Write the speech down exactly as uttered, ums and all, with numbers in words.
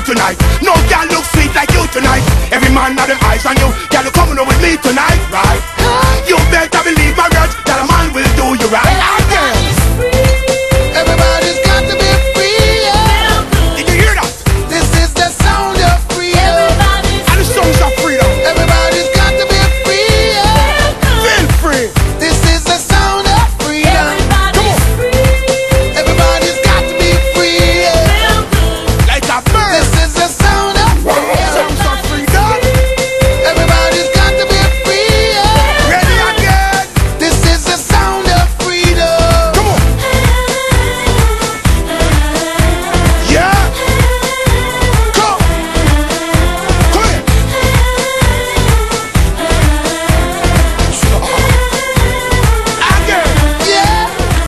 tonight. No girl look sweet like you tonight. Every man have them eyes on you. Girl, you coming on with me tonight, right? You better believe my words that a man will do you right.